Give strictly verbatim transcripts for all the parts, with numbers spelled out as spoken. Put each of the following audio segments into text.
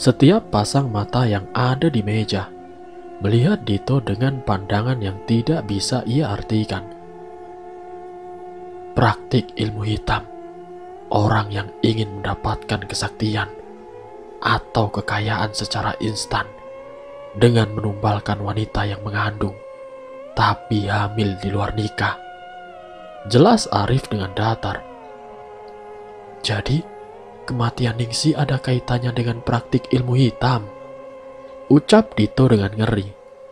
Setiap pasang mata yang ada di meja melihat Dito dengan pandangan yang tidak bisa ia artikan. Praktik ilmu hitam, orang yang ingin mendapatkan kesaktian atau kekayaan secara instan dengan menumbalkan wanita yang mengandung tapi hamil di luar nikah. Jelas Arif dengan datar. Jadi, kematian Ningsi ada kaitannya dengan praktik ilmu hitam, ucap Dito dengan ngeri.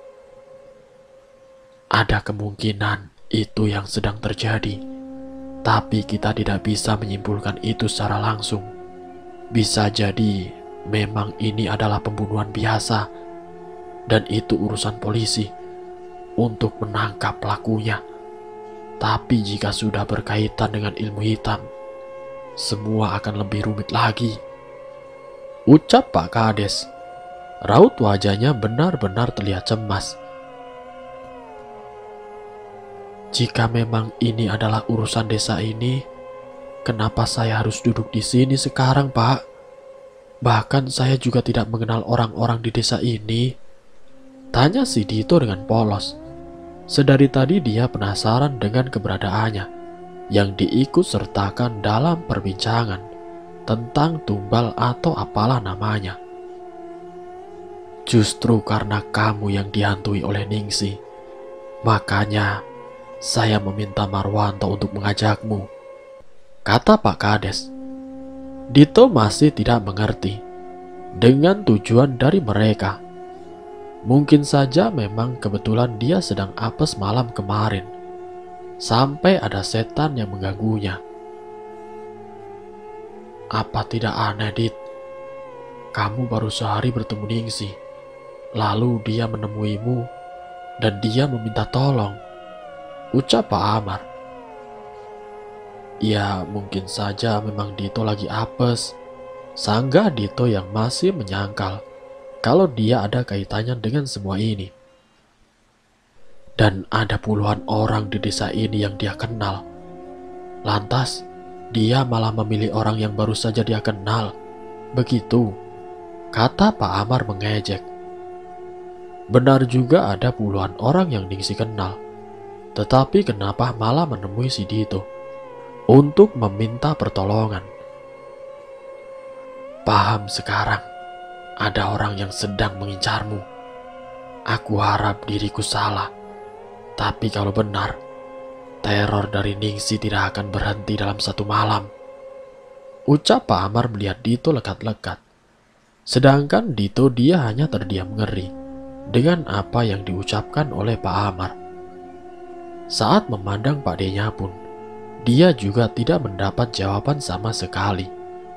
Ada kemungkinan itu yang sedang terjadi, tapi kita tidak bisa menyimpulkan itu secara langsung. Bisa jadi memang ini adalah pembunuhan biasa, dan itu urusan polisi untuk menangkap pelakunya. Tapi jika sudah berkaitan dengan ilmu hitam, semua akan lebih rumit lagi, ucap Pak Kades. Raut wajahnya benar-benar terlihat cemas. Jika memang ini adalah urusan desa ini, kenapa saya harus duduk di sini sekarang, Pak? Bahkan saya juga tidak mengenal orang-orang di desa ini, tanya si Dito dengan polos. Sedari tadi dia penasaran dengan keberadaannya yang diikut sertakan dalam perbincangan tentang tumbal atau apalah namanya. Justru karena kamu yang dihantui oleh Ningsi, makanya saya meminta Marwanto untuk mengajakmu, kata Pak Kades. Dito masih tidak mengerti dengan tujuan dari mereka. Mungkin saja memang kebetulan dia sedang apes malam kemarin, sampai ada setan yang mengganggunya. Apa tidak aneh, Dit? Kamu baru sehari bertemu Ningsi, lalu dia menemuimu dan dia meminta tolong, ucap Pak Amar. Ya, mungkin saja memang Dito lagi apes, sanggah Dito yang masih menyangkal kalau dia ada kaitannya dengan semua ini. Dan ada puluhan orang di desa ini yang dia kenal. Lantas, dia malah memilih orang yang baru saja dia kenal. Begitu, kata Pak Amar mengejek. Benar juga ada puluhan orang yang Ningsi kenal. Tetapi kenapa malah menemui si Dito untuk meminta pertolongan? Paham sekarang. Ada orang yang sedang mengincarmu. Aku harap diriku salah. Tapi kalau benar, teror dari Ningsi tidak akan berhenti dalam satu malam, ucap Pak Amar melihat Dito lekat-lekat. Sedangkan Dito dia hanya terdiam ngeri dengan apa yang diucapkan oleh Pak Amar. Saat memandang Pak D-nya pun, dia juga tidak mendapat jawaban sama sekali.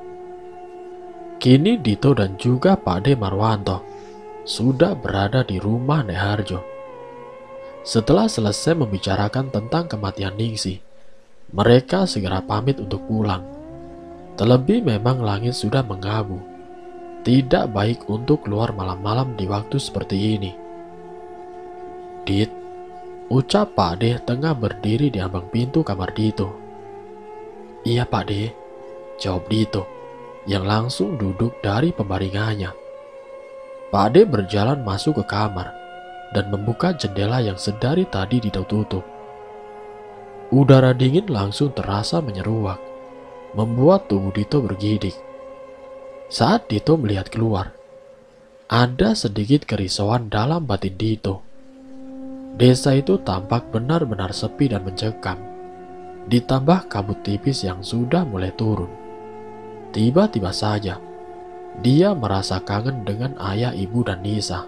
Kini Dito dan juga Pak D Marwanto sudah berada di rumah Nek Harjo. Setelah selesai membicarakan tentang kematian Ningsi, mereka segera pamit untuk pulang. Terlebih memang langit sudah mengabu. Tidak baik untuk keluar malam-malam di waktu seperti ini. Dit, ucap Pak D tengah berdiri di ambang pintu kamar Dito. Iya Pak D, jawab Dito yang langsung duduk dari pembaringannya. Pak D berjalan masuk ke kamar dan membuka jendela yang sedari tadi ditutup. Udara dingin langsung terasa menyeruak, membuat tubuh Dito bergidik. Saat Dito melihat keluar, ada sedikit kerisauan dalam batin Dito. Desa itu tampak benar-benar sepi dan mencekam, ditambah kabut tipis yang sudah mulai turun. Tiba-tiba saja, dia merasa kangen dengan ayah, ibu, dan Nisa.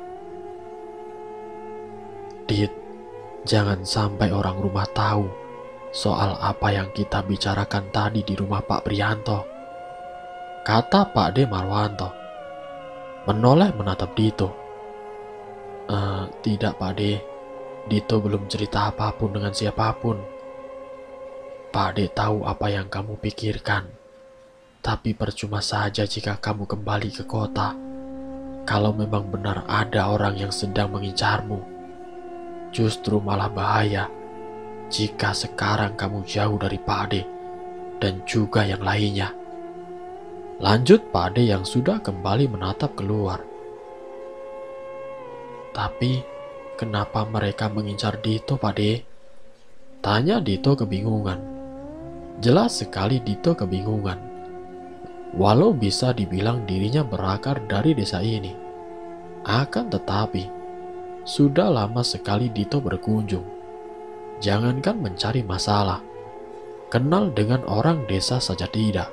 Dit, jangan sampai orang rumah tahu soal apa yang kita bicarakan tadi di rumah Pak Prianto, kata Pak D Marwanto, menoleh menatap Dito. E, tidak Pak D, Dito belum cerita apapun dengan siapapun. Pak D tahu apa yang kamu pikirkan. Tapi percuma saja jika kamu kembali ke kota. Kalau memang benar ada orang yang sedang mengincarmu, justru malah bahaya jika sekarang kamu jauh dari Pak D dan juga yang lainnya. Lanjut Pak De yang sudah kembali menatap keluar. Tapi kenapa mereka mengincar Dito, Pak De? Tanya Dito kebingungan. Jelas sekali Dito kebingungan. Walau bisa dibilang dirinya berakar dari desa ini, akan tetapi sudah lama sekali Dito berkunjung. Jangankan mencari masalah, kenal dengan orang desa saja tidak.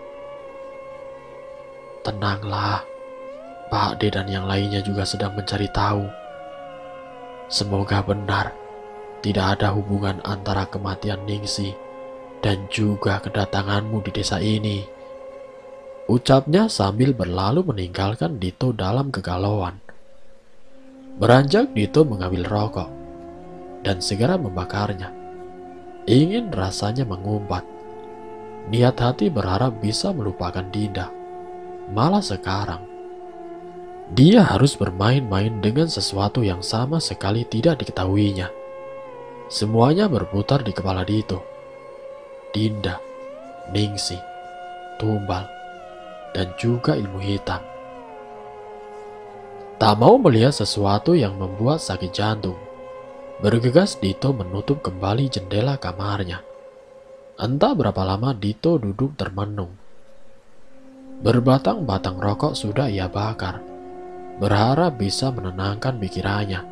Tenanglah, Pak De dan yang lainnya juga sedang mencari tahu. Semoga benar tidak ada hubungan antara kematian Ningsi dan juga kedatanganmu di desa ini. Ucapnya sambil berlalu meninggalkan Dito dalam kegalauan. Beranjak Dito mengambil rokok dan segera membakarnya. Ingin rasanya mengumpat. Niat hati berharap bisa melupakan Dinda. Malah sekarang dia harus bermain-main dengan sesuatu yang sama sekali tidak diketahuinya. Semuanya berputar di kepala Dito. Dinda, Ningsi, Tumbal, dan juga ilmu hitam. Tak mau melihat sesuatu yang membuat sakit jantung, bergegas Dito menutup kembali jendela kamarnya. Entah berapa lama Dito duduk termenung. Berbatang-batang rokok sudah ia bakar, berharap bisa menenangkan pikirannya.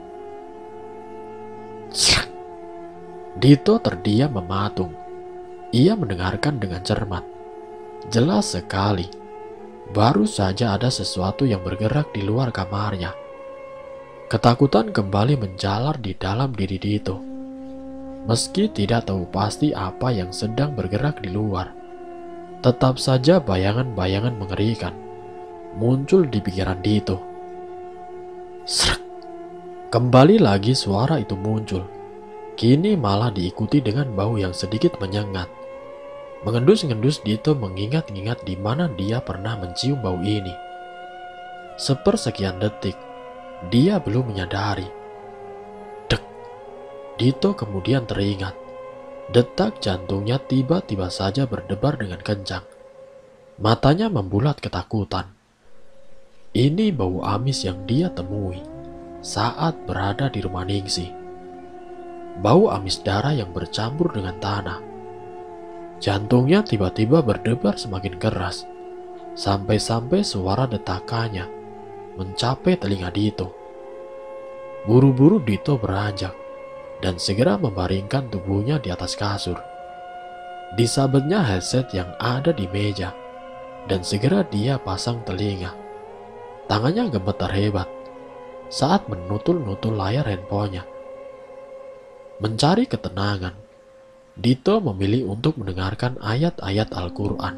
Dito terdiam mematung. Ia mendengarkan dengan cermat. Jelas sekali, baru saja ada sesuatu yang bergerak di luar kamarnya. Ketakutan kembali menjalar di dalam diri Dito. Meski tidak tahu pasti apa yang sedang bergerak di luar, tetap saja bayangan-bayangan mengerikan muncul di pikiran Dito. Srek. Kembali lagi suara itu muncul. Kini malah diikuti dengan bau yang sedikit menyengat. Mengendus-ngendus Dito mengingat-ingat di mana dia pernah mencium bau ini. Sepersekian detik, dia belum menyadari. Dek, Dito kemudian teringat. Detak jantungnya tiba-tiba saja berdebar dengan kencang. Matanya membulat ketakutan. Ini bau amis yang dia temui saat berada di rumah Ningsi. Bau amis darah yang bercampur dengan tanah. Jantungnya tiba-tiba berdebar semakin keras, sampai-sampai suara detakannya mencapai telinga Dito. Buru-buru Dito beranjak dan segera membaringkan tubuhnya di atas kasur. Disabetnya headset yang ada di meja dan segera dia pasang telinga. Tangannya gemetar hebat saat menutul-nutul layar handphonenya. Mencari ketenangan, Dito memilih untuk mendengarkan ayat-ayat Al-Quran.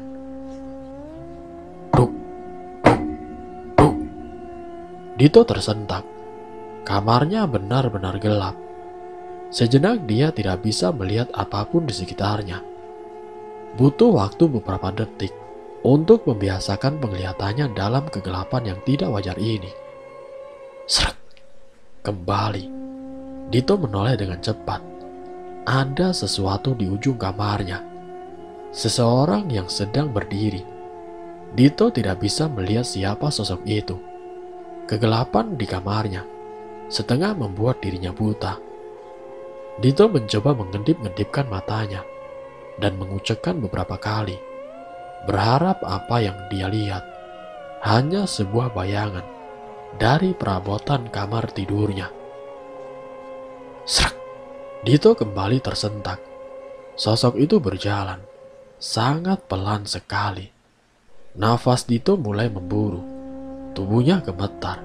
Duk, duk, duk. Dito tersentak. Kamarnya benar-benar gelap. Sejenak dia tidak bisa melihat apapun di sekitarnya. Butuh waktu beberapa detik untuk membiasakan penglihatannya dalam kegelapan yang tidak wajar ini. Srek. Kembali, Dito menoleh dengan cepat. Ada sesuatu di ujung kamarnya. Seseorang yang sedang berdiri. Dito tidak bisa melihat siapa sosok itu. Kegelapan di kamarnya setengah membuat dirinya buta. Dito mencoba mengedip-ngedipkan matanya dan mengucekkan beberapa kali, berharap apa yang dia lihat hanya sebuah bayangan dari perabotan kamar tidurnya. Srek. Dito kembali tersentak. Sosok itu berjalan sangat pelan sekali. Nafas Dito mulai memburu. Tubuhnya gemetar.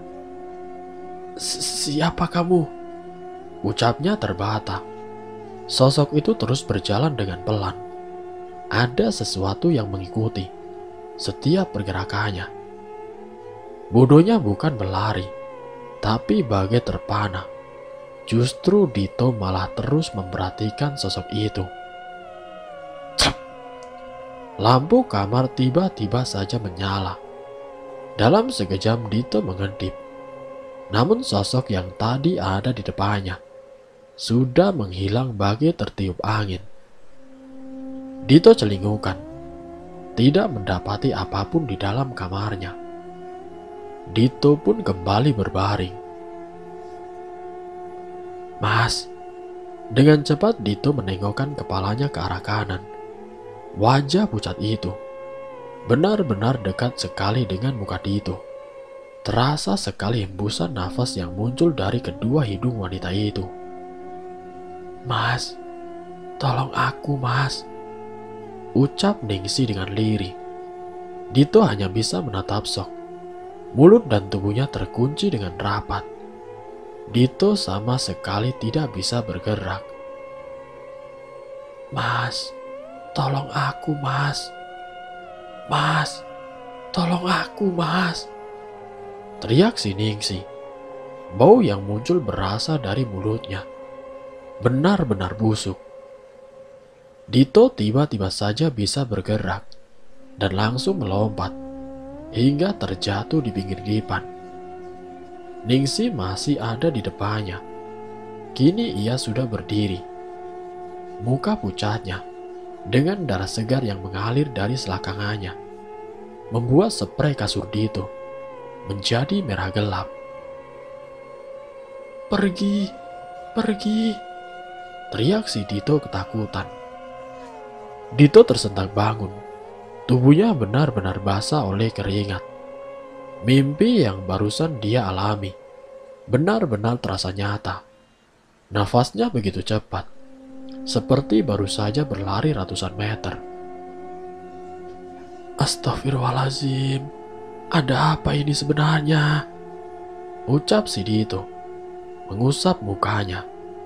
Siapa kamu? Ucapnya terbata. Sosok itu terus berjalan dengan pelan. Ada sesuatu yang mengikuti setiap pergerakannya. Bodohnya bukan berlari, tapi bagai terpana. Justru Dito malah terus memperhatikan sosok itu. Cep. Lampu kamar tiba-tiba saja menyala. Dalam sekejap Dito mengedip. Namun sosok yang tadi ada di depannya sudah menghilang bagai tertiup angin. Dito celingukan. tidak mendapati apapun di dalam kamarnya. Dito pun kembali berbaring. "Mas," dengan cepat Dito menengokkan kepalanya ke arah kanan. Wajah pucat itu benar-benar dekat sekali dengan muka Dito. Terasa sekali hembusan nafas yang muncul dari kedua hidung wanita itu. "Mas, tolong aku, Mas," ucap Ningsi dengan lirih. Dito hanya bisa menatap sok. Mulut dan tubuhnya terkunci dengan rapat. Dito sama sekali tidak bisa bergerak. "Mas, tolong aku, Mas. Mas, tolong aku, Mas," teriak si Ningsi. Bau yang muncul berasal dari mulutnya. Benar-benar busuk. Dito tiba-tiba saja bisa bergerak dan langsung melompat hingga terjatuh di pinggir dipan. Ningsi masih ada di depannya. Kini ia sudah berdiri. Muka pucatnya dengan darah segar yang mengalir dari selangkangannya membuat spray kasur Dito menjadi merah gelap. "Pergi, pergi," teriak si Dito ketakutan. Dito tersentak bangun. Tubuhnya benar-benar basah oleh keringat. Mimpi yang barusan dia alami benar-benar terasa nyata. Nafasnya begitu cepat, seperti baru saja berlari ratusan meter. "Astagfirullahaladzim, ada apa ini sebenarnya?" ucap si Dito, mengusap mukanya.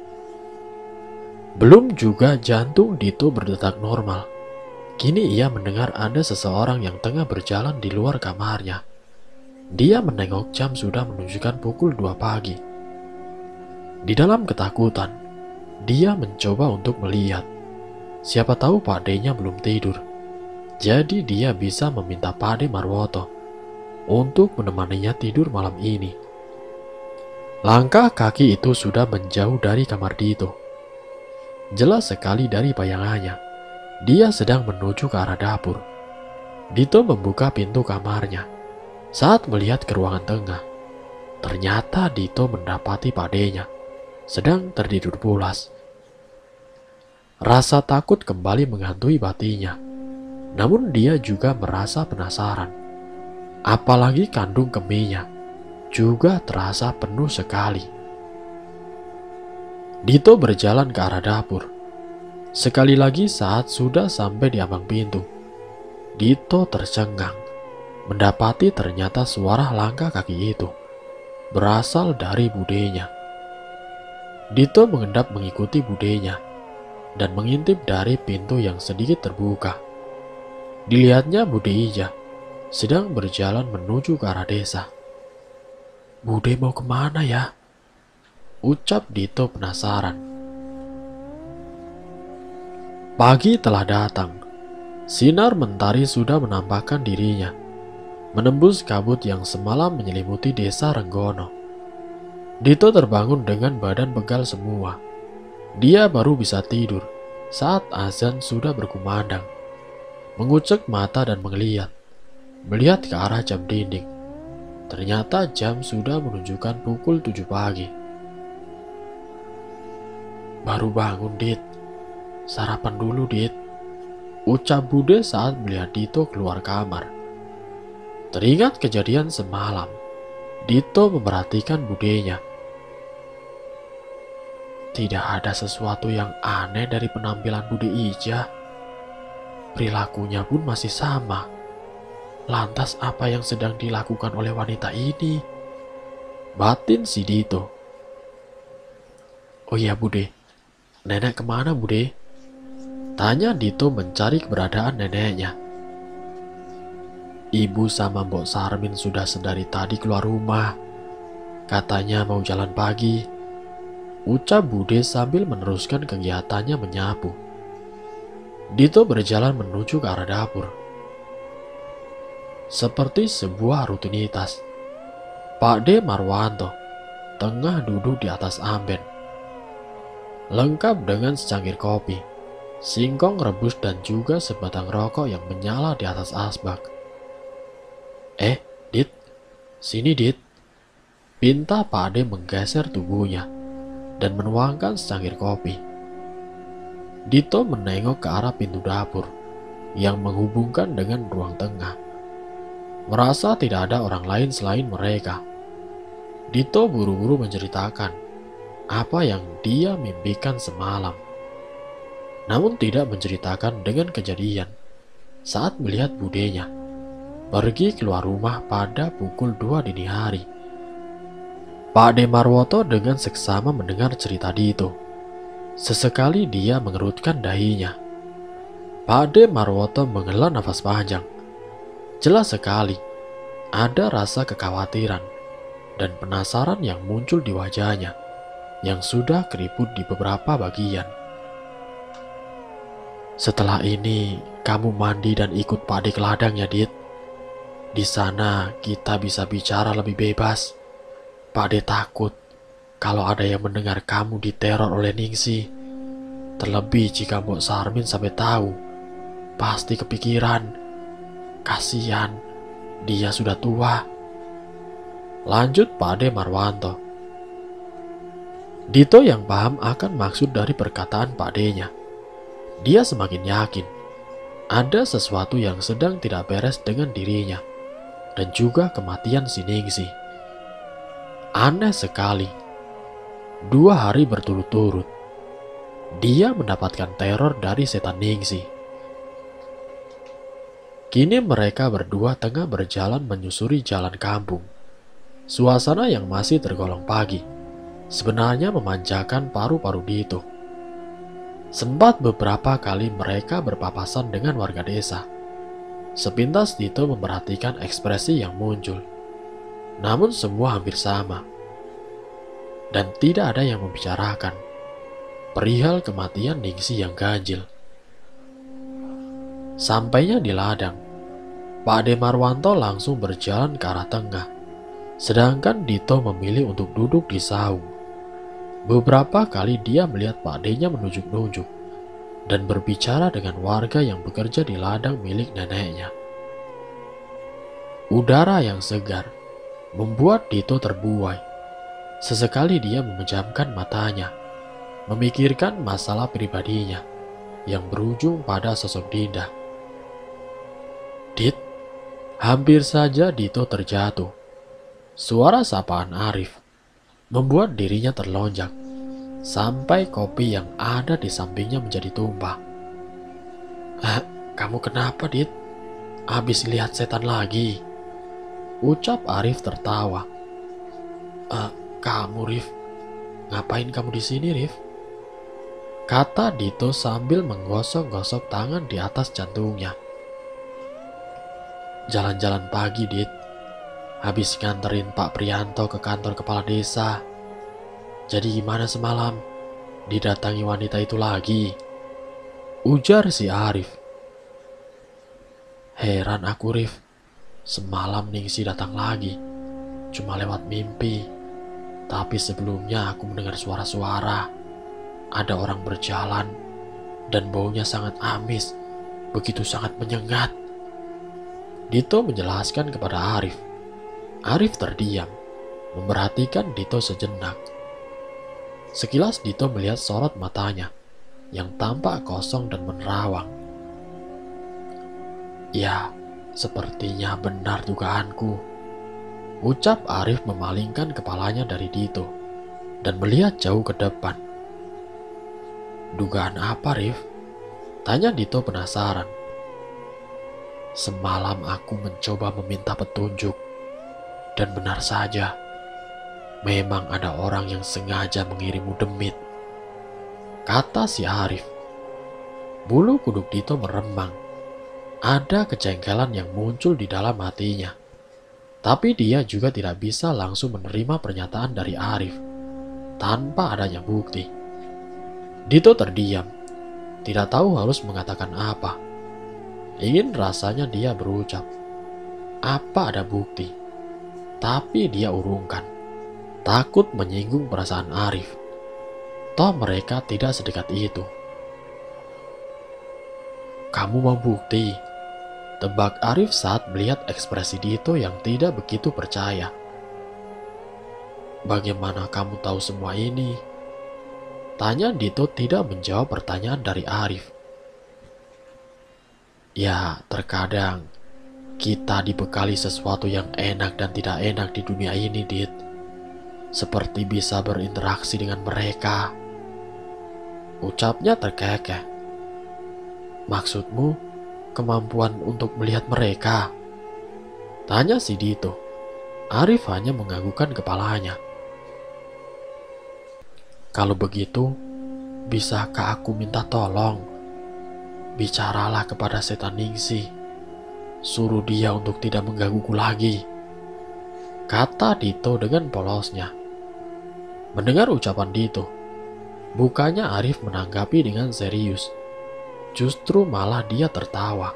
Belum juga jantung Dito berdetak normal. Kini ia mendengar ada seseorang yang tengah berjalan di luar kamarnya. Dia menengok jam sudah menunjukkan pukul dua pagi. Di dalam ketakutan, dia mencoba untuk melihat. Siapa tahu Pak D-nya belum tidur. Jadi dia bisa meminta Pak D Marwoto untuk menemaninya tidur malam ini. Langkah kaki itu sudah menjauh dari kamar Dito. Jelas sekali dari bayangannya, dia sedang menuju ke arah dapur. Dito membuka pintu kamarnya. Saat melihat ke ruangan tengah, ternyata Dito mendapati Pak D-nya sedang tertidur pulas. Rasa takut kembali menghantui batinnya. Namun dia juga merasa penasaran. Apalagi kandung kemihnya juga terasa penuh sekali. Dito berjalan ke arah dapur. Sekali lagi saat sudah sampai di ambang pintu, Dito tercengang mendapati ternyata suara langkah kaki itu berasal dari budenya. Dito mengendap mengikuti budenya dan mengintip dari pintu yang sedikit terbuka. Dilihatnya Bude Ija sedang berjalan menuju ke arah desa. "Bude mau kemana ya?" ucap Dito penasaran. Pagi telah datang. Sinar mentari sudah menampakkan dirinya, menembus kabut yang semalam menyelimuti desa Renggono. Dito terbangun dengan badan pegal semua. Dia baru bisa tidur saat azan sudah berkumandang. Mengucek mata dan melihat, melihat ke arah jam dinding. Ternyata jam sudah menunjukkan pukul tujuh pagi. "Baru bangun, Dit. Sarapan dulu, Dit," ucap Bude saat melihat Dito keluar kamar. Teringat kejadian semalam, Dito memperhatikan budenya. Tidak ada sesuatu yang aneh dari penampilan Bude Ija. Perilakunya pun masih sama. Lantas apa yang sedang dilakukan oleh wanita ini? Batin si Dito. "Oh iya Bude, nenek kemana Bude?" tanya Dito mencari keberadaan neneknya. "Ibu sama Mbok Sarmin sudah sedari tadi keluar rumah. Katanya mau jalan pagi," ucap Bude sambil meneruskan kegiatannya menyapu. Dito berjalan menuju ke arah dapur. Seperti sebuah rutinitas, Pak D Marwanto tengah duduk di atas amben, lengkap dengan secangkir kopi. singkong rebus dan juga sebatang rokok yang menyala di atas asbak. "Eh, Dit, sini Dit," pinta Pak Ade menggeser tubuhnya dan menuangkan secangkir kopi. Dito menengok ke arah pintu dapur yang menghubungkan dengan ruang tengah. Merasa tidak ada orang lain selain mereka, Dito buru-buru menceritakan apa yang dia mimpikan semalam. Namun tidak menceritakan dengan kejadian saat melihat budenya pergi keluar rumah pada pukul dua dini hari. Pak De Marwoto dengan seksama mendengar cerita Dito. Sesekali dia mengerutkan dahinya. Pak De Marwoto menghela nafas panjang. Jelas sekali ada rasa kekhawatiran dan penasaran yang muncul di wajahnya yang sudah keriput di beberapa bagian. "Setelah ini kamu mandi dan ikut Pak De ke ladang ya, Dit. Di sana kita bisa bicara lebih bebas. Pak De takut kalau ada yang mendengar kamu diteror oleh Ningsi. Terlebih jika Mbok Sarmin sampai tahu, pasti kepikiran. Kasihan, dia sudah tua." Lanjut Pak De Marwanto. Dito yang paham akan maksud dari perkataan Pak De-nya. Dia semakin yakin ada sesuatu yang sedang tidak beres dengan dirinya dan juga kematian si Ningsi. Aneh sekali, dua hari berturut-turut dia mendapatkan teror dari setan Ningsi. Kini mereka berdua tengah berjalan menyusuri jalan kampung. Suasana yang masih tergolong pagi sebenarnya memanjakan paru-paru Dito. Sempat beberapa kali mereka berpapasan dengan warga desa. Sepintas Dito memperhatikan ekspresi yang muncul. Namun semua hampir sama. Dan tidak ada yang membicarakan perihal kematian Ningsi yang ganjil. Sampainya di ladang, Pak De Marwanto langsung berjalan ke arah tengah, sedangkan Dito memilih untuk duduk di saung. Beberapa kali dia melihat Pak De-nya menunjuk-nunjuk dan berbicara dengan warga yang bekerja di ladang milik neneknya. Udara yang segar membuat Dito terbuai. Sesekali dia memejamkan matanya, memikirkan masalah pribadinya yang berujung pada sosok Dinda. "Dit," hampir saja Dito terjatuh. Suara sapaan Arif membuat dirinya terlonjak sampai kopi yang ada di sampingnya menjadi tumpah. "Ah, kamu kenapa, Dit? Habis lihat setan lagi?" ucap Arif tertawa. "Ah, kamu, Rif. Ngapain kamu di sini, Rif?" kata Dito sambil menggosok-gosok tangan di atas jantungnya. "Jalan-jalan pagi, Dit. Habis nganterin Pak Prianto ke kantor kepala desa. Jadi gimana semalam? Didatangi wanita itu lagi?" ujar si Arif. "Heran aku, Rif. Semalam Ningsi datang lagi. Cuma lewat mimpi. Tapi sebelumnya aku mendengar suara-suara. Ada orang berjalan dan baunya sangat amis, begitu sangat menyengat." Dito menjelaskan kepada Arif. Arif terdiam, memperhatikan Dito sejenak. Sekilas Dito melihat sorot matanya yang tampak kosong dan menerawang. "Ya, sepertinya benar dugaanku," ucap Arif memalingkan kepalanya dari Dito dan melihat jauh ke depan. "Dugaan apa, Rif?" tanya Dito penasaran. "Semalam aku mencoba meminta petunjuk. Dan benar saja, memang ada orang yang sengaja mengirimmu demit," kata si Arif. Bulu kuduk Dito meremang. Ada kejengkelan yang muncul di dalam hatinya. Tapi dia juga tidak bisa langsung menerima pernyataan dari Arif tanpa adanya bukti. Dito terdiam, tidak tahu harus mengatakan apa. Ingin rasanya dia berucap, "Apa ada bukti?" Tapi dia urungkan, takut menyinggung perasaan Arif. Toh mereka tidak sedekat itu. Kamu mau bukti? Tebak Arif saat melihat ekspresi Dito yang tidak begitu percaya. Bagaimana kamu tahu semua ini? Tanya Dito tidak menjawab pertanyaan dari Arif. Ya, terkadang kita dibekali sesuatu yang enak dan tidak enak di dunia ini, Dit. Seperti bisa berinteraksi dengan mereka. Ucapnya terkekeh. Maksudmu, kemampuan untuk melihat mereka? Tanya si Dito. Arif hanya menganggukkan kepalanya. Kalau begitu, bisakah aku minta tolong? Bicaralah kepada setan Ningsih. Suruh dia untuk tidak menggangguku lagi, kata Dito dengan polosnya. Mendengar ucapan Dito, bukannya Arif menanggapi dengan serius. Justru malah dia tertawa.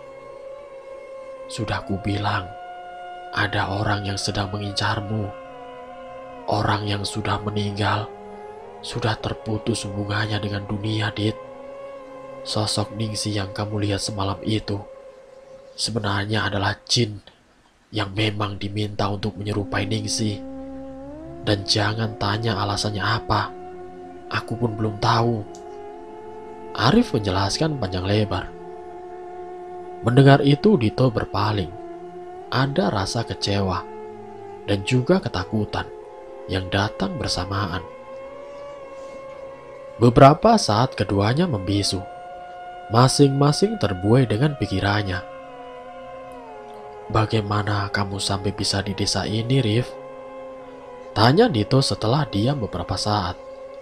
Sudah kubilang, ada orang yang sedang mengincarmu. Orang yang sudah meninggal, sudah terputus hubungannya dengan dunia, Dit. Sosok Ningsih yang kamu lihat semalam itu sebenarnya adalah jin yang memang diminta untuk menyerupai Ningsih. Dan jangan tanya alasannya apa, aku pun belum tahu. Arif menjelaskan panjang lebar. Mendengar itu Dito berpaling. Ada rasa kecewa dan juga ketakutan yang datang bersamaan. Beberapa saat keduanya membisu. Masing-masing terbuai dengan pikirannya. Bagaimana kamu sampai bisa di desa ini, Rif? Tanya Dito setelah diam beberapa saat.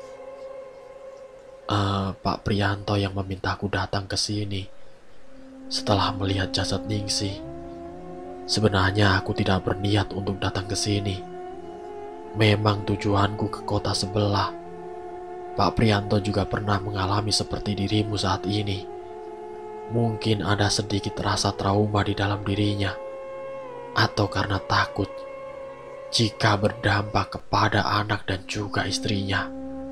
Uh, Pak Prianto yang memintaku datang ke sini setelah melihat jasad Ningsih. Sebenarnya aku tidak berniat untuk datang ke sini. Memang tujuanku ke kota sebelah. Pak Prianto juga pernah mengalami seperti dirimu saat ini. Mungkin ada sedikit rasa trauma di dalam dirinya, atau karena takut jika berdampak kepada anak dan juga istrinya.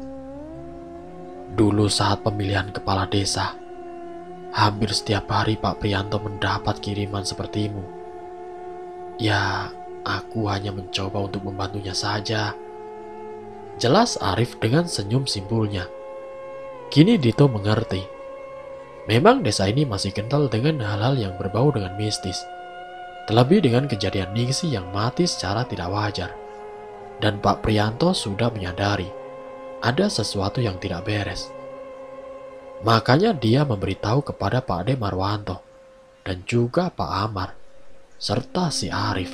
Dulu saat pemilihan kepala desa, hampir setiap hari Pak Prianto mendapat kiriman sepertimu. Ya, aku hanya mencoba untuk membantunya saja. Jelas Arif dengan senyum simpulnya. Kini Dito mengerti. Memang desa ini masih kental dengan hal-hal yang berbau dengan mistis. Terlebih dengan kejadian Ningsih yang mati secara tidak wajar. Dan Pak Prianto sudah menyadari ada sesuatu yang tidak beres. Makanya dia memberitahu kepada Pak Ade Marwanto dan juga Pak Amar serta si Arif.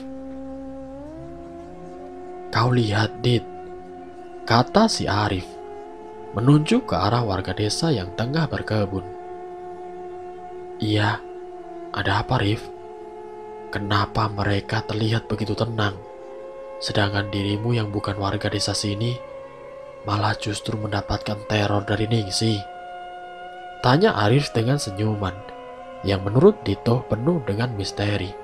Kau lihat, Dit, kata si Arif menunjuk ke arah warga desa yang tengah berkebun. Iya, ada apa, Rif? Kenapa mereka terlihat begitu tenang, sedangkan dirimu yang bukan warga desa sini malah justru mendapatkan teror dari Ningsih? Tanya Arif dengan senyuman yang menurut Dito penuh dengan misteri.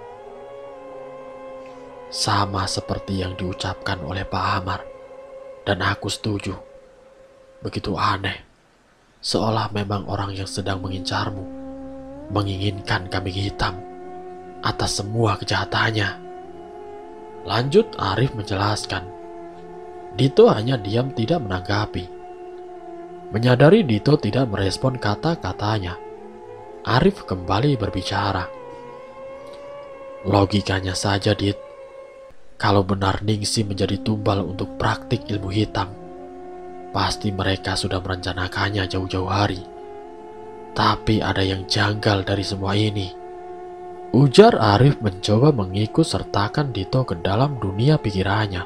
Sama seperti yang diucapkan oleh Pak Amar, dan aku setuju. Begitu aneh, seolah memang orang yang sedang mengincarmu menginginkan kambing hitam atas semua kejahatannya. Lanjut Arif menjelaskan. Dito hanya diam tidak menanggapi. Menyadari Dito tidak merespon kata-katanya, Arif kembali berbicara. Logikanya saja, Dit. Kalau benar Ningsih menjadi tumbal untuk praktik ilmu hitam, pasti mereka sudah merencanakannya jauh-jauh hari. Tapi ada yang janggal dari semua ini. Ujar Arif mencoba mengikut sertakan Dito ke dalam dunia pikirannya.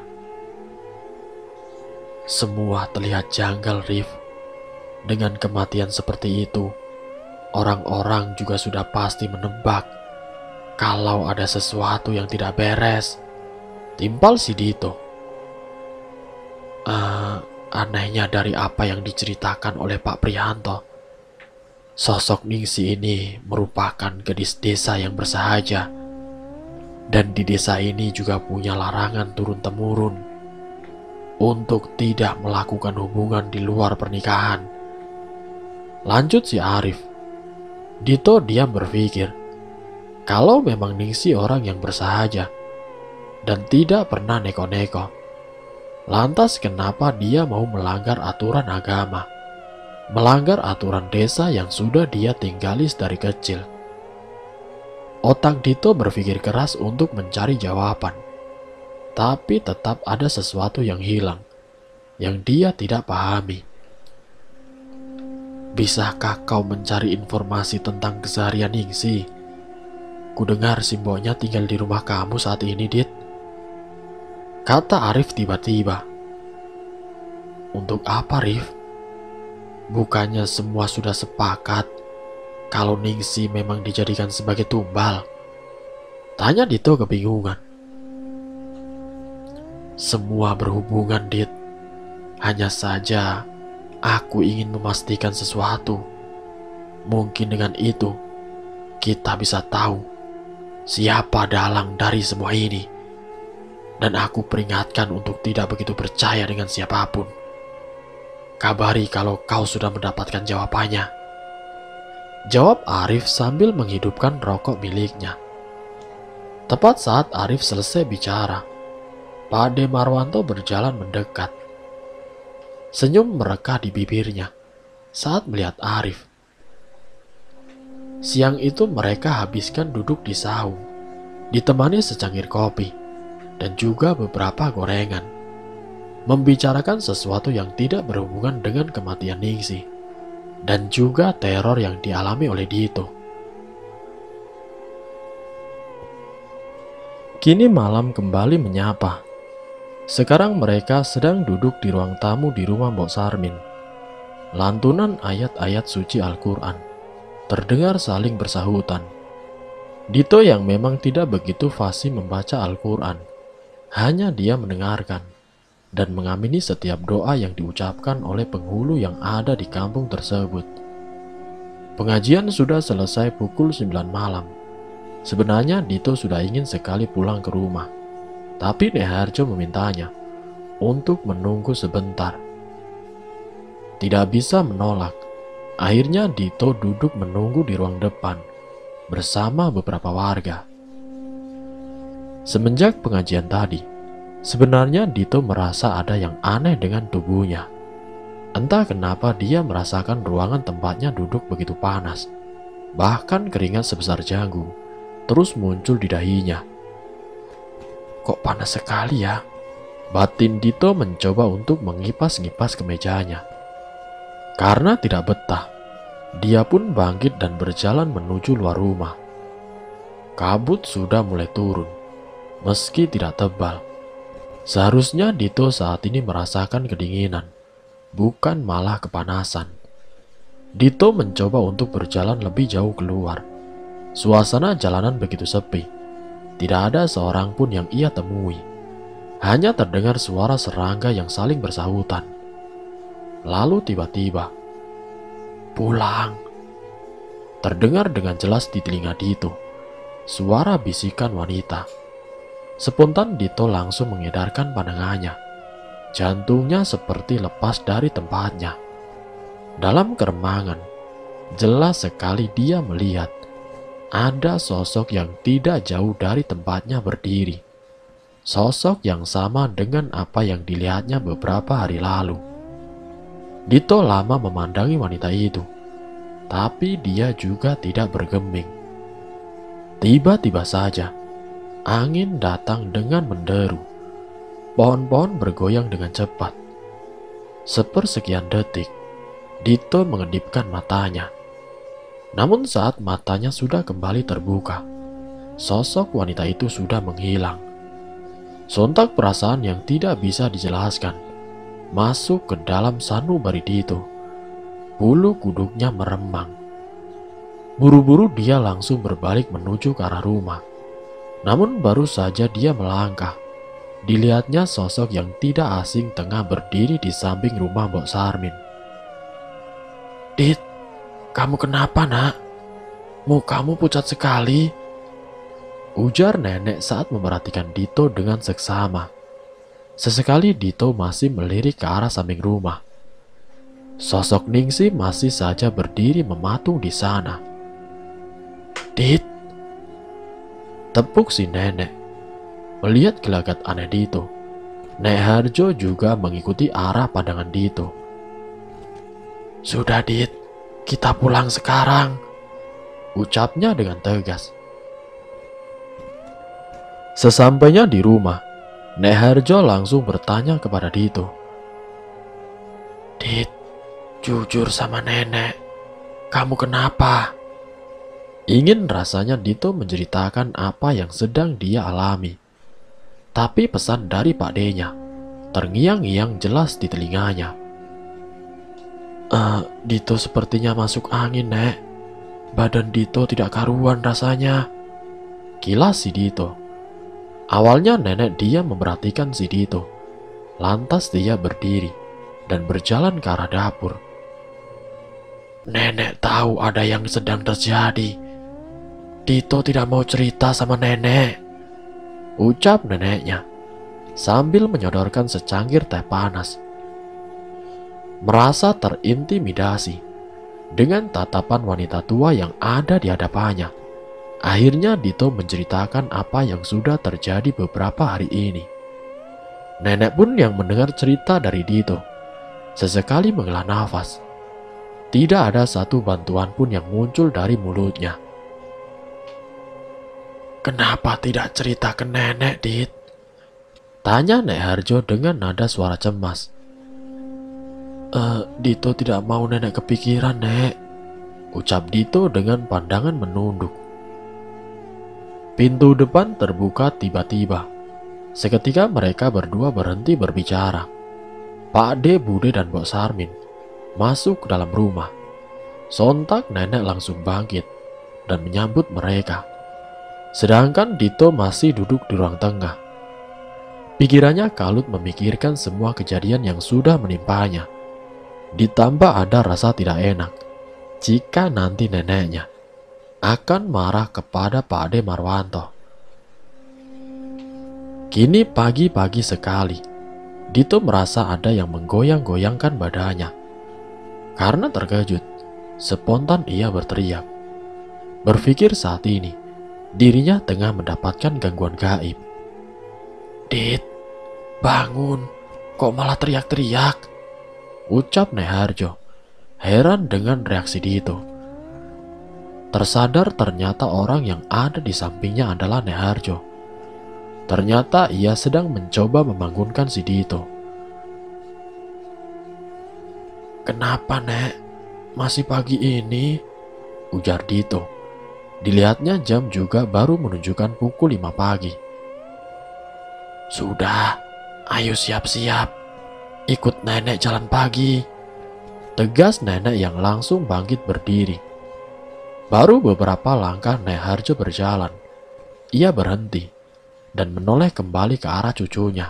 Semua terlihat janggal, Rif. Dengan kematian seperti itu, orang-orang juga sudah pasti menebak kalau ada sesuatu yang tidak beres. Timpal si Dito. Uh, anehnya dari apa yang diceritakan oleh Pak Prianto, sosok Ningsih ini merupakan gadis desa yang bersahaja. Dan di desa ini juga punya larangan turun-temurun untuk tidak melakukan hubungan di luar pernikahan. Lanjut si Arif. Dito diam berpikir, kalau memang Ningsi orang yang bersahaja dan tidak pernah neko-neko, lantas kenapa dia mau melanggar aturan agama, melanggar aturan desa yang sudah dia tinggali dari kecil? Otak Dito berpikir keras untuk mencari jawaban, tapi tetap ada sesuatu yang hilang, yang dia tidak pahami. Bisakah kau mencari informasi tentang keseharian Ningsi? Kudengar Simbonya tinggal di rumah kamu saat ini, Dit, kata Arif tiba-tiba. Untuk apa, Rif? Bukannya semua sudah sepakat kalau Ningsi memang dijadikan sebagai tumbal? Tanya Dito kebingungan. Semua berhubungan, Dit. Hanya saja aku ingin memastikan sesuatu. Mungkin dengan itu kita bisa tahu siapa dalang dari semua ini. Dan aku peringatkan untuk tidak begitu percaya dengan siapapun. Kabari kalau kau sudah mendapatkan jawabannya, jawab Arif sambil menghidupkan rokok miliknya. Tepat saat Arif selesai bicara, Pak De Marwanto berjalan mendekat. Senyum merekah di bibirnya saat melihat Arif. Siang itu mereka habiskan duduk di saung, ditemani secangkir kopi dan juga beberapa gorengan, membicarakan sesuatu yang tidak berhubungan dengan kematian Ningsi dan juga teror yang dialami oleh Dito. Kini malam kembali menyapa. Sekarang mereka sedang duduk di ruang tamu di rumah Mbok Sarmin. Lantunan ayat-ayat suci Al-Quran terdengar saling bersahutan. Dito yang memang tidak begitu fasih membaca Al-Quran, hanya dia mendengarkan dan mengamini setiap doa yang diucapkan oleh penghulu yang ada di kampung tersebut. Pengajian sudah selesai pukul sembilan malam. Sebenarnya Dito sudah ingin sekali pulang ke rumah, tapi Nek Harjo memintanya untuk menunggu sebentar. Tidak bisa menolak. Akhirnya Dito duduk menunggu di ruang depan bersama beberapa warga. Semenjak pengajian tadi, sebenarnya Dito merasa ada yang aneh dengan tubuhnya. Entah kenapa dia merasakan ruangan tempatnya duduk begitu panas. Bahkan keringat sebesar jagung terus muncul di dahinya. Kok panas sekali ya? Batin Dito mencoba untuk mengipas-ngipas kemejanya. Karena tidak betah, dia pun bangkit dan berjalan menuju luar rumah. Kabut sudah mulai turun, meski tidak tebal. Seharusnya Dito saat ini merasakan kedinginan, bukan malah kepanasan. Dito mencoba untuk berjalan lebih jauh keluar. Suasana jalanan begitu sepi. Tidak ada seorang pun yang ia temui. Hanya terdengar suara serangga yang saling bersahutan. Lalu tiba-tiba, pulang. Terdengar dengan jelas di telinga Dito. Suara bisikan wanita. Spontan Dito langsung mengedarkan pandangannya. Jantungnya seperti lepas dari tempatnya. Dalam keremangan, jelas sekali dia melihat ada sosok yang tidak jauh dari tempatnya berdiri. Sosok yang sama dengan apa yang dilihatnya beberapa hari lalu. Dito lama memandangi wanita itu, tapi dia juga tidak bergeming. Tiba-tiba saja, angin datang dengan menderu. Pohon-pohon bergoyang dengan cepat. Sepersekian detik, Dito mengedipkan matanya. Namun saat matanya sudah kembali terbuka, sosok wanita itu sudah menghilang. Sontak perasaan yang tidak bisa dijelaskan masuk ke dalam sanubari Dito. Bulu kuduknya meremang. Buru-buru dia langsung berbalik menuju ke arah rumah. Namun baru saja dia melangkah, dilihatnya sosok yang tidak asing tengah berdiri di samping rumah Mbok Sarmin. Dit, kamu kenapa nak? Mukamu pucat sekali, ujar nenek saat memerhatikan Dito dengan seksama. Sesekali Dito masih melirik ke arah samping rumah. Sosok Ningsi masih saja berdiri mematung di sana. Dit, tepuk si nenek. Melihat gelagat aneh Dito, Nek Harjo juga mengikuti arah pandangan Dito. Sudah Dit, kita pulang sekarang, ucapnya dengan tegas. Sesampainya di rumah, Nek Harjo langsung bertanya kepada Dito. Dit, jujur sama nenek, kamu kenapa? Ingin rasanya Dito menceritakan apa yang sedang dia alami. Tapi pesan dari Pak D-nya terngiang-ngiang jelas di telinganya. Uh, Dito sepertinya masuk angin, Nek. Badan Dito tidak karuan rasanya, kilas si Dito. Awalnya nenek dia memperhatikan si Dito. Lantas dia berdiri dan berjalan ke arah dapur. Nenek tahu ada yang sedang terjadi. Dito tidak mau cerita sama nenek, ucap neneknya sambil menyodorkan secangkir teh panas. Merasa terintimidasi dengan tatapan wanita tua yang ada di hadapannya, akhirnya Dito menceritakan apa yang sudah terjadi beberapa hari ini. Nenek pun yang mendengar cerita dari Dito sesekali menghela nafas. Tidak ada satu bantuan pun yang muncul dari mulutnya. Kenapa tidak cerita ke nenek, Dit? Tanya Nek Harjo dengan nada suara cemas. Eh, Dito tidak mau nenek kepikiran, Nek, ucap Dito dengan pandangan menunduk. Pintu depan terbuka tiba-tiba. Seketika mereka berdua berhenti berbicara. Pak D, Bude, dan Mbok Sarmin masuk ke dalam rumah. Sontak nenek langsung bangkit dan menyambut mereka. Sedangkan Dito masih duduk di ruang tengah. Pikirannya kalut memikirkan semua kejadian yang sudah menimpanya. Ditambah ada rasa tidak enak jika nanti neneknya akan marah kepada Pak D Marwanto. Kini pagi-pagi sekali, Dito merasa ada yang menggoyang-goyangkan badannya. Karena terkejut, spontan ia berteriak. Berpikir saat ini dirinya tengah mendapatkan gangguan gaib. Dit, bangun, kok malah teriak-teriak? Ucap Nek Harjo, heran dengan reaksi Dito. Tersadar ternyata orang yang ada di sampingnya adalah Nek Harjo. Ternyata ia sedang mencoba membangunkan si Dito. Kenapa, Nek? Masih pagi ini? Ujar Dito. Dilihatnya jam juga baru menunjukkan pukul lima pagi. Sudah, ayo siap-siap. Ikut nenek jalan pagi. Tegas nenek yang langsung bangkit berdiri. Baru beberapa langkah Nek Harjo berjalan. Ia berhenti dan menoleh kembali ke arah cucunya.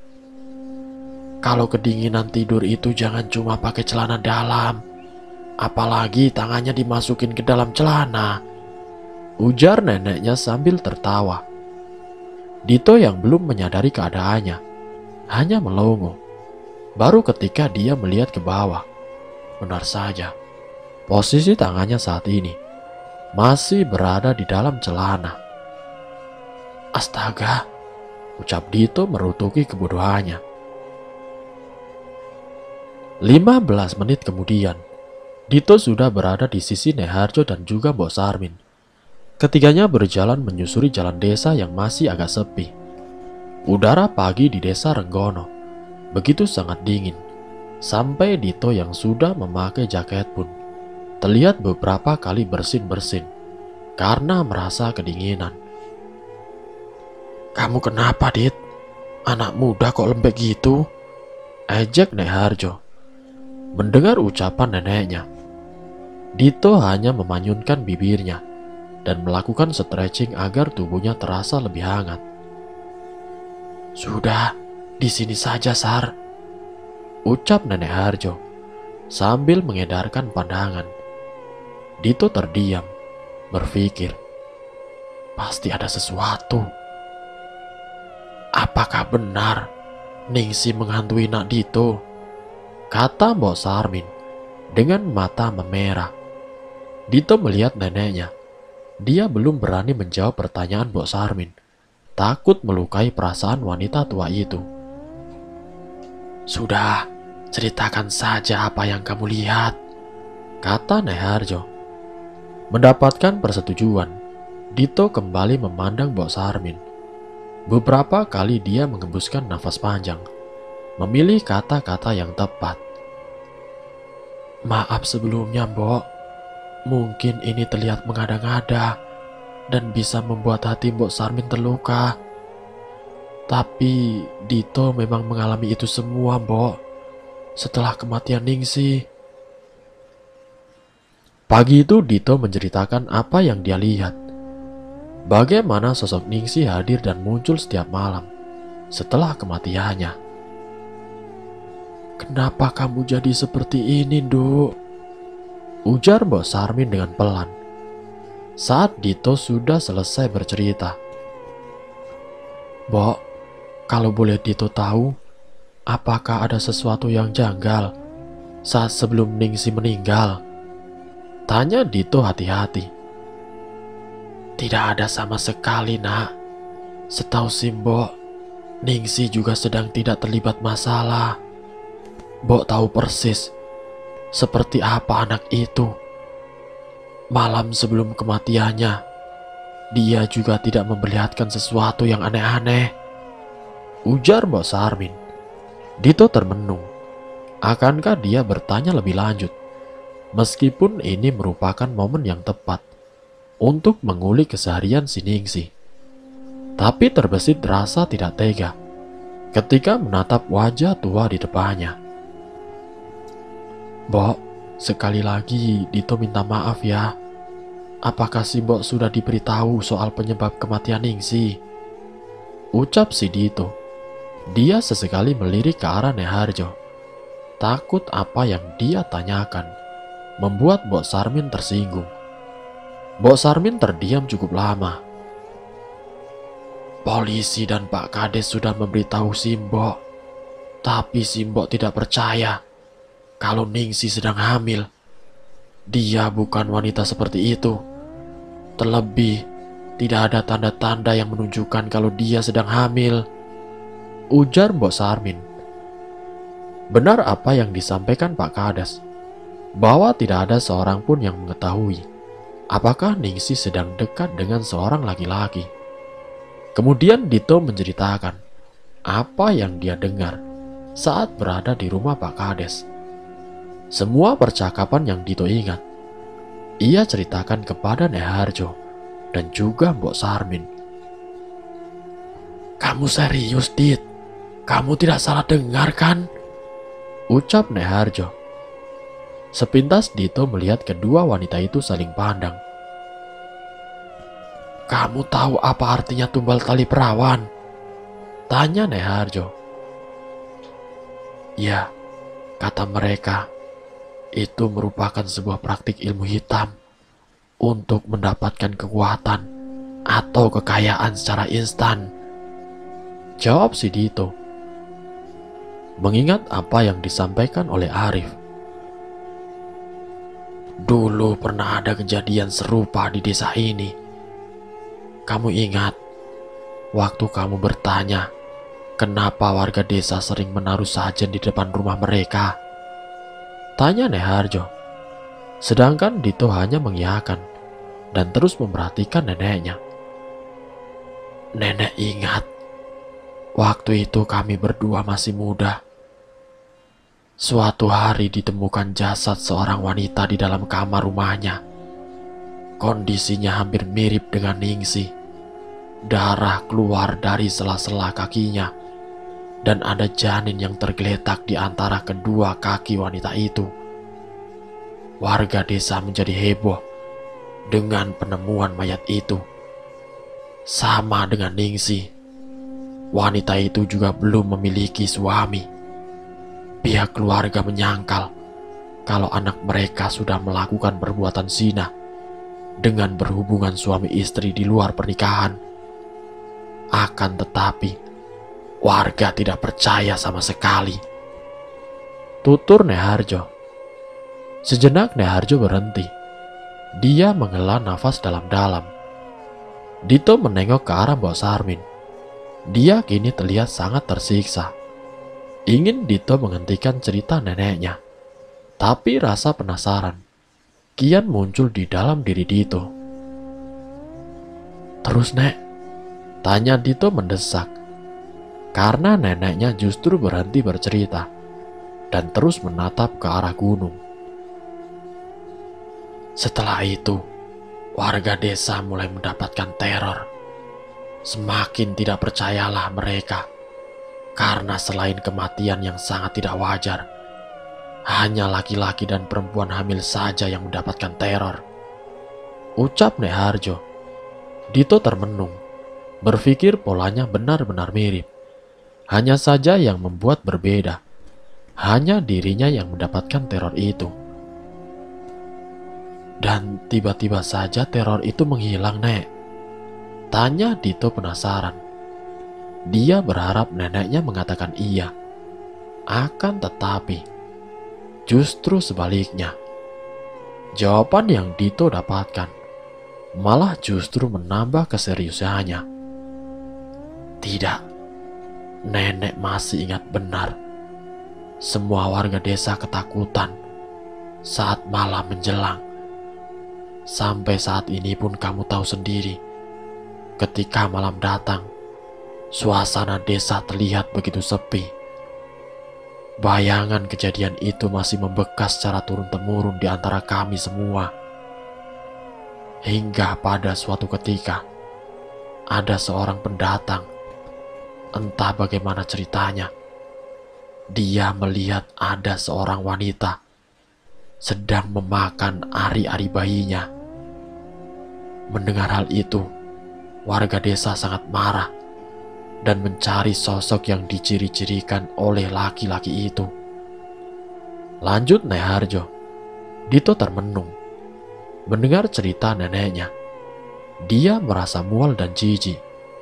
Kalau kedinginan tidur itu jangan cuma pakai celana dalam. Apalagi tangannya dimasukin ke dalam celana, ujar neneknya sambil tertawa. Dito yang belum menyadari keadaannya hanya melongo. Baru ketika dia melihat ke bawah, benar saja, posisi tangannya saat ini masih berada di dalam celana. Astaga, ucap Dito merutuki kebodohannya. lima belas menit kemudian, Dito sudah berada di sisi Nek Harjo dan juga Mbok Sarmin. Ketiganya berjalan menyusuri jalan desa yang masih agak sepi. Udara pagi di desa Renggono begitu sangat dingin, sampai Dito yang sudah memakai jaket pun terlihat beberapa kali bersin-bersin karena merasa kedinginan. Kamu kenapa, Dit? Anak muda kok lembek gitu? Ejek Nek Harjo. Mendengar ucapan neneknya, Dito hanya memanyunkan bibirnya dan melakukan stretching agar tubuhnya terasa lebih hangat. Sudah, di sini saja, Sar, ucap Nenek Harjo sambil mengedarkan pandangan. Dito terdiam, berpikir, pasti ada sesuatu. Apakah benar Ningsi menghantui Nak Dito? Kata Mbok Sarmin dengan mata memerah. Dito melihat neneknya Dia belum berani menjawab pertanyaan Mbok Sarmin, takut melukai perasaan wanita tua itu. "Sudah, ceritakan saja apa yang kamu lihat," kata Nyai Harjo. Mendapatkan persetujuan, Dito kembali memandang Mbok Sarmin. Beberapa kali dia mengembuskan nafas panjang, memilih kata-kata yang tepat. "Maaf sebelumnya, Mbok. Mungkin ini terlihat mengada-ngada dan bisa membuat hati Mbok Sarmin terluka. Tapi Dito memang mengalami itu semua, Mbok, setelah kematian Ningsih." Pagi itu Dito menceritakan apa yang dia lihat. Bagaimana sosok Ningsih hadir dan muncul setiap malam setelah kematiannya. "Kenapa kamu jadi seperti ini, Nduk?" ujar Mbok Sarmin dengan pelan saat Dito sudah selesai bercerita. "Mbok, kalau boleh Dito tahu, apakah ada sesuatu yang janggal saat sebelum Ningsih meninggal?" tanya Dito hati-hati. "Tidak ada sama sekali, Nak. Setahu si Mbok, Ningsih juga sedang tidak terlibat masalah. Mbok tahu persis seperti apa anak itu. Malam sebelum kematiannya, dia juga tidak memperlihatkan sesuatu yang aneh-aneh," ujar Mbok Sarmin. Dito termenung. Akankah dia bertanya lebih lanjut? Meskipun ini merupakan momen yang tepat untuk mengulik keseharian si Ningsih. Tapi terbesit rasa tidak tega ketika menatap wajah tua di depannya. "Mbok, sekali lagi Dito minta maaf ya. Apakah si Mbok sudah diberitahu soal penyebab kematian Ningsih?" ucap si Dito. Dia sesekali melirik ke arah Nyai Harjo. Takut apa yang dia tanyakan membuat Mbok Sarmin tersinggung. Mbok Sarmin terdiam cukup lama. "Polisi dan Pak Kades sudah memberitahu si Mbok, tapi si Mbok tidak percaya kalau Ningsih sedang hamil. Dia bukan wanita seperti itu. Terlebih, tidak ada tanda-tanda yang menunjukkan kalau dia sedang hamil," ujar Mbok Sarmin. Benar apa yang disampaikan Pak Kades, bahwa tidak ada seorang pun yang mengetahui apakah Ningsih sedang dekat dengan seorang laki-laki. Kemudian Dito menceritakan apa yang dia dengar saat berada di rumah Pak Kades. Semua percakapan yang Dito ingat, ia ceritakan kepada Nyai Harjo dan juga Mbok Sarmin. "Kamu serius, Dit? Kamu tidak salah dengar kan?" ucap Nyai Harjo. Sepintas Dito melihat kedua wanita itu saling pandang. "Kamu tahu apa artinya tumbal tali perawan?" tanya Nyai Harjo. "Ya, kata mereka, itu merupakan sebuah praktik ilmu hitam untuk mendapatkan kekuatan atau kekayaan secara instan," jawab si Dito. Mengingat apa yang disampaikan oleh Arif. "Dulu pernah ada kejadian serupa di desa ini. Kamu ingat waktu kamu bertanya kenapa warga desa sering menaruh sajen di depan rumah mereka?" tanya Nyai Harjo. Sedangkan Dito hanya mengiyakan dan terus memperhatikan neneknya. "Nenek ingat, waktu itu kami berdua masih muda. Suatu hari ditemukan jasad seorang wanita di dalam kamar rumahnya. Kondisinya hampir mirip dengan Ningsih. Darah keluar dari sela-sela kakinya, dan ada janin yang tergeletak di antara kedua kaki wanita itu. Warga desa menjadi heboh dengan penemuan mayat itu. Sama dengan Ningsih, wanita itu juga belum memiliki suami. Pihak keluarga menyangkal kalau anak mereka sudah melakukan perbuatan zina dengan berhubungan suami istri di luar pernikahan. Akan tetapi, warga tidak percaya sama sekali," tutur Nyai Harjo. Sejenak Nyai Harjo berhenti, Dia menghela nafas dalam-dalam. Dito menengok ke arah Mbok Sarmin. Dia kini terlihat sangat tersiksa. Ingin Dito menghentikan cerita neneknya, tapi rasa penasaran kian muncul di dalam diri Dito. "Terus, Nek?" tanya Dito mendesak, karena neneknya justru berhenti bercerita dan terus menatap ke arah gunung. "Setelah itu, warga desa mulai mendapatkan teror. Semakin tidak percayalah mereka, karena selain kematian yang sangat tidak wajar, hanya laki-laki dan perempuan hamil saja yang mendapatkan teror," ucap Nek Harjo. Dito termenung, berpikir polanya benar-benar mirip. Hanya saja yang membuat berbeda, hanya dirinya yang mendapatkan teror itu. "Dan tiba-tiba saja teror itu menghilang, Nek?" tanya Dito penasaran. Dia berharap neneknya mengatakan iya. Akan tetapi, justru sebaliknya. Jawaban yang Dito dapatkan malah justru menambah keseriusannya. "Tidak, nenek masih ingat benar. Semua warga desa ketakutan saat malam menjelang. Sampai saat ini pun kamu tahu sendiri, ketika malam datang, suasana desa terlihat begitu sepi. Bayangan kejadian itu masih membekas secara turun-temurun di antara kami semua. Hingga pada suatu ketika, ada seorang pendatang, entah bagaimana ceritanya, dia melihat ada seorang wanita sedang memakan ari-ari bayinya. Mendengar hal itu, warga desa sangat marah dan mencari sosok yang diciri-cirikan oleh laki-laki itu." Lanjut Nek Harjo. Dito termenung mendengar cerita neneknya. Dia merasa mual dan jijik.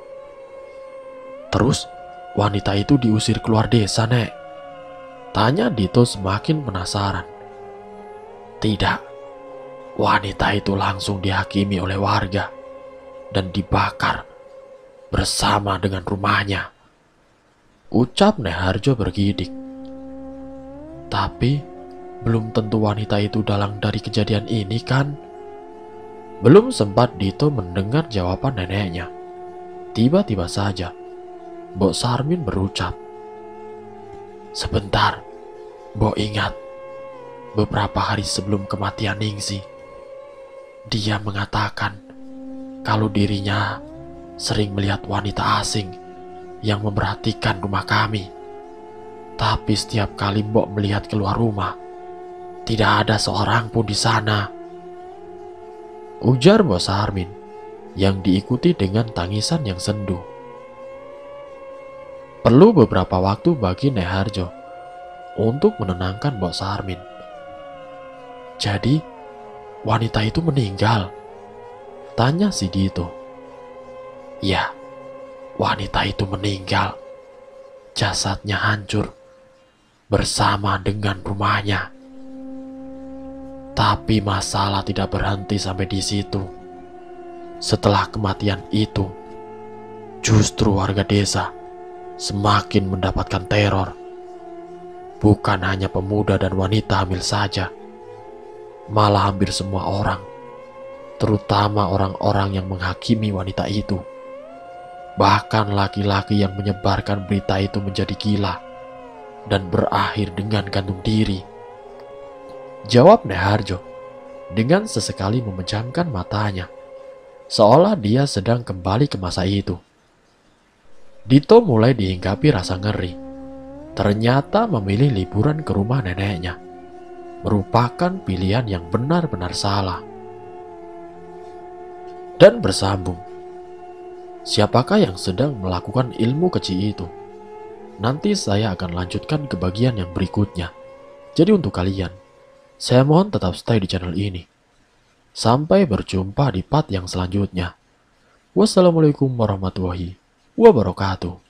"Terus wanita itu diusir keluar desa, Nek?" tanya Dito semakin penasaran. "Tidak, wanita itu langsung dihakimi oleh warga dan dibakar bersama dengan rumahnya," ucap Nek Harjo bergidik. "Tapi belum tentu wanita itu dalang dari kejadian ini, kan?" Belum sempat Dito mendengar jawaban neneknya, tiba-tiba saja Mbok Sarmin berucap, "Sebentar, Mbok ingat, beberapa hari sebelum kematian Ningsih, dia mengatakan kalau dirinya sering melihat wanita asing yang memperhatikan rumah kami. Tapi setiap kali Mbok melihat keluar rumah, tidak ada seorang pun di sana," ujar Mbok Sarmin yang diikuti dengan tangisan yang sendu. Perlu beberapa waktu bagi Nek Harjo untuk menenangkan Mbok Sarmin. "Jadi, wanita itu meninggal?" tanya si Dito. "Ya, wanita itu meninggal. Jasadnya hancur bersama dengan rumahnya. Tapi masalah tidak berhenti sampai di situ. Setelah kematian itu, justru warga desa semakin mendapatkan teror. Bukan hanya pemuda dan wanita hamil saja, malah hampir semua orang, terutama orang-orang yang menghakimi wanita itu. Bahkan laki-laki yang menyebarkan berita itu menjadi gila dan berakhir dengan gantung diri," jawab Nek Harjo dengan sesekali memejamkan matanya, seolah dia sedang kembali ke masa itu. Dito mulai dihinggapi rasa ngeri. Ternyata memilih liburan ke rumah neneknya merupakan pilihan yang benar-benar salah. Dan bersambung, siapakah yang sedang melakukan ilmu keji itu? Nanti saya akan lanjutkan ke bagian yang berikutnya. Jadi untuk kalian, saya mohon tetap stay di channel ini. Sampai berjumpa di part yang selanjutnya. Wassalamualaikum warahmatullahi wabarakatuh.